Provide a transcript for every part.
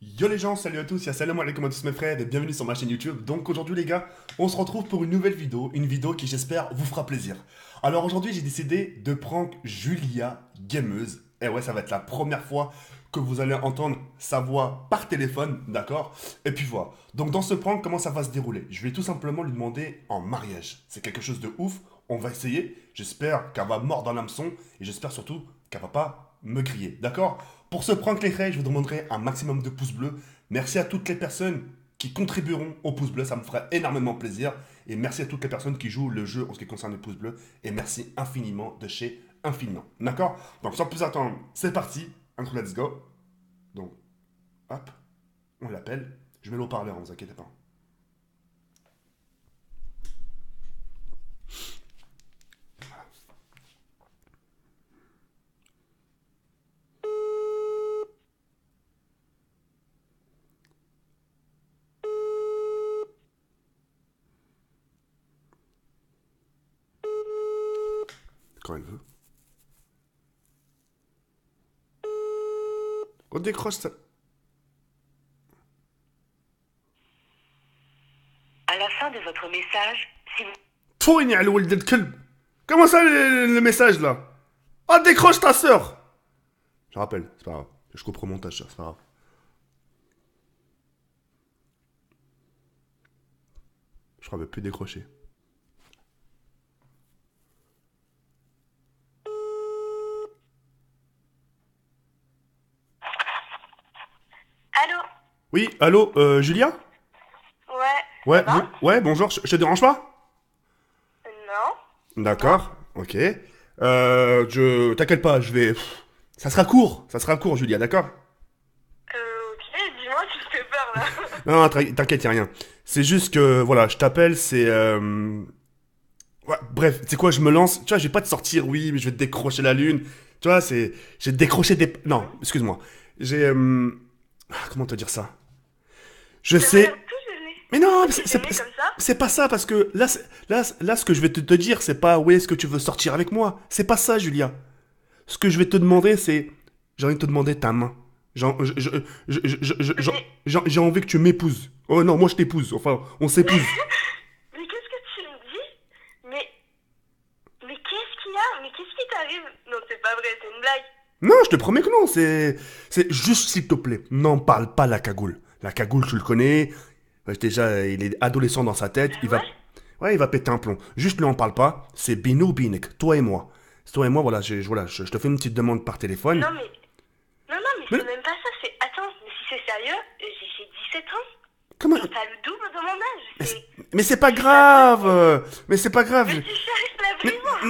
Yo les gens, salut à tous, salam alaikum à tous mes frères et bienvenue sur ma chaîne YouTube. Donc aujourd'hui les gars, on se retrouve pour une vidéo qui j'espère vous fera plaisir. Alors aujourd'hui j'ai décidé de prank Julia Gameuse. Et ouais, ça va être la première fois que vous allez entendre sa voix par téléphone, d'accord? Et puis voilà. Donc dans ce prank, comment ça va se dérouler? Je vais tout simplement lui demander en mariage. C'est quelque chose de ouf, on va essayer. J'espère qu'elle va mordre dans l'hameçon et j'espère surtout qu'elle va pas me griller, d'accord? Pour ce prank les frères, je vous demanderai un maximum de pouces bleus. Merci à toutes les personnes qui contribueront au pouce bleu, ça me fera énormément plaisir. Et merci à toutes les personnes qui jouent le jeu en ce qui concerne le pouce bleu. Et merci infiniment de chez Infiniment. D'accord? Donc sans plus attendre, c'est parti. Intro, let's go. Donc, hop, on l'appelle. Je mets l'eau-parleur, ne vous inquiétez pas. Quand elle veut. On décroche ça. À la fin de votre message, si vous... Tourne à l'ouel de kelb. Comment ça le message là? Ah, décroche ta sœur. Je rappelle, c'est pas grave. Je coupe au montage, ça, c'est pas grave. Je crois qu'elle veut plus décrocher. Allô? Oui, allô, Julia? Ouais. Ouais, Ça va? ouais, bonjour, je te dérange pas? Non. D'accord, ok. T'inquiète pas, je vais... ça sera court, Julia, d'accord? Ok, dis-moi, tu me fais peur là. Non, t'inquiète, y'a rien. C'est juste que, voilà, je t'appelle, c'est... Ouais, bref, tu sais quoi, je me lance. Tu vois, je vais pas te sortir, oui, mais je vais te décrocher la lune. Tu vois, c'est... J'ai décroché des... Non, excuse-moi. J'ai... comment te dire ça? Je T'aimerais sais... tout gêner. Mais non, Tu t'es mis comme ça? c'est pas ça, parce que là, là, ce que je vais te dire, c'est pas où est-ce que tu veux sortir avec moi. C'est pas ça, Julia. Ce que je vais te demander, c'est... J'ai envie de te demander ta main. Mais, J'ai envie que tu m'épouses. Oh non, moi je t'épouse. Enfin, on s'épouse. mais qu'est-ce que tu me dis? Mais, mais qu'est-ce qu'il y a? Mais qu'est-ce qui t'arrive? Non, c'est pas vrai, c'est une blague. Non, je te promets que non. C'est juste, s'il te plaît, n'en parle pas la cagoule. La cagoule, tu le connais. Ouais, déjà, il est adolescent dans sa tête. Il va... Ouais? Ouais, il va péter un plomb. Juste, lui en parle pas. C'est Binou Binek. Toi et moi. C'est toi et moi, voilà, je te fais une petite demande par téléphone. Non, mais, non, mais Mais c'est même pas ça, c'est... Attends, mais si c'est sérieux, j'ai 17 ans. comment... Genre, t'as le double de mon âge. Mais c'est pas grave. Mais c'est pas grave. Mais tu cherches la Mais- vraiment.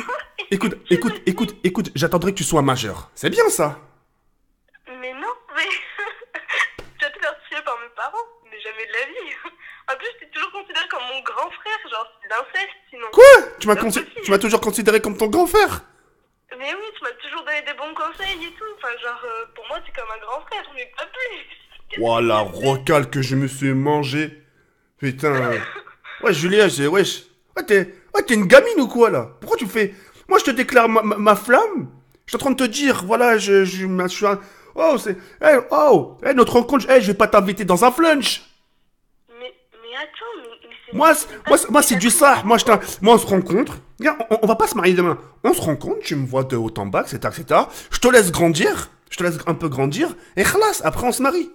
écoute, j'attendrai que tu sois majeur. C'est bien ça. Mais non, mais... Tu vas te faire tuer par mes parents, mais jamais de la vie. En plus, t'es toujours considéré comme mon grand frère, genre c'est d'inceste sinon. Quoi? Impossible. Tu m'as toujours considéré comme ton grand frère. Mais oui, tu m'as toujours donné des bons conseils et tout. Enfin, genre, pour moi, t'es comme un grand frère, mais pas plus. Ouah, la rocale que je me suis mangé. Putain. Ouais, Julia, wesh. Ouais, t'es une gamine ou quoi, là? Pourquoi tu fais... Moi, je te déclare ma flamme. Je suis en train de te dire, voilà, je suis un... Oh, c'est... notre rencontre, je vais pas t'inviter dans un flunch. Mais attends, mais c'est... Moi, c'est même pas c'est du la ça. cour. Moi, on se rencontre. Regarde, on va pas se marier demain. On se rencontre, tu me vois de haut en bas, etc., etc. Je te laisse grandir. Je te laisse un peu grandir. Et khlas, après, on se marie.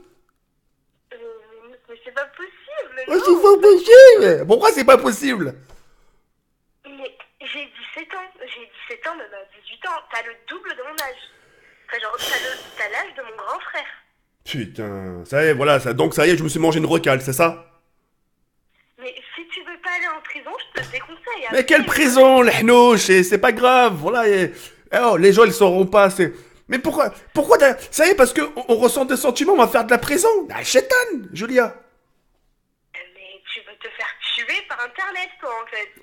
Mais c'est pas possible, Ouais, non. c'est pas possible. Pourquoi c'est pas possible? Mais j'ai 17 ans, même à 18 ans, t'as le double de mon âge. Enfin, genre, t'as l'âge de mon grand frère. Putain, ça y est, voilà, donc ça y est, je me suis mangé une recale, c'est ça? Mais si tu veux pas aller en prison, je te déconseille. Mais Après, quelle prison, les hnouches, c'est pas grave, voilà. Oh, les gens, ils sauront pas, c'est... Mais ça y est, parce que on ressent des sentiments, on va faire de la prison. Ah, chétan, Julia. Mais tu veux te faire tuer par internet, toi,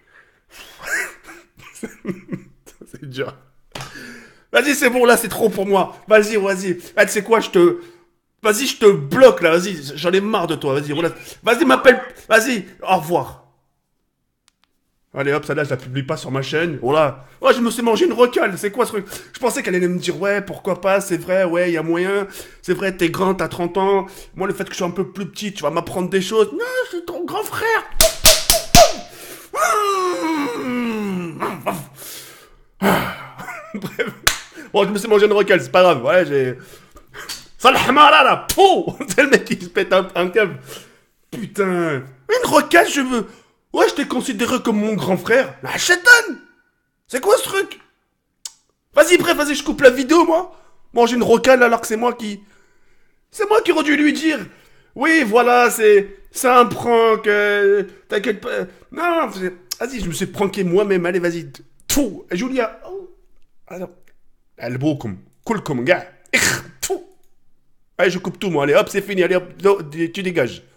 en fait. C'est dur. Vas-y, c'est bon, là, c'est trop pour moi. Vas-y. Ah, tu sais quoi, Vas-y, je te bloque, là, vas-y, j'en ai marre de toi, vas-y, voilà. Vas-y, m'appelle... Vas-y, au revoir. Allez hop, celle-là, je la publie pas sur ma chaîne. Voilà. Oh, je me suis mangé une rocale. C'est quoi ce truc? Je pensais qu'elle allait me dire, ouais, pourquoi pas, c'est vrai, ouais, il y a moyen. C'est vrai, t'es grand, t'as 30 ans. Moi, le fait que je sois un peu plus petit, tu vas m'apprendre des choses. Non, je suis ton grand frère. Bref. Bon, je me suis mangé une rocale, c'est pas grave. Ouais, j'ai... Salhamara là, pou. C'est le mec qui se pète un câble. Putain. Une rocale, je veux... Ouais, je t'ai considéré comme mon grand frère. Ah, chétan. C'est quoi ce truc? Vas-y, bref, vas-y, je coupe la vidéo, moi. Manger une rocale alors que c'est moi qui... C'est moi qui aurais dû lui dire. Oui, voilà, c'est un prank. T'inquiète pas. Non, vas-y, je me suis pranké moi-même. Allez, vas-y. Tout. Julia. Oh. Alors. Albokum. Kulkum, gars. Tout. Allez, je coupe tout, moi. Allez, hop, c'est fini. Allez, hop, tu dégages.